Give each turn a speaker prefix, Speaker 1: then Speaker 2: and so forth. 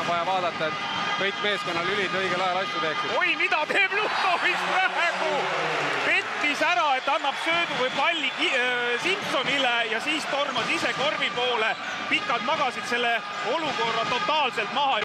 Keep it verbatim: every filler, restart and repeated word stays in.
Speaker 1: vaja vaadata, et kõik meeskonnalülid õigel ajal asju teeksid.
Speaker 2: Oi, mida teeb Lukovic praegu? Pettis ära, et annab söödu või palli Simpsonile ja siis tormas ise korvi poole. Pikad magasid selle olukorra totaalselt maha.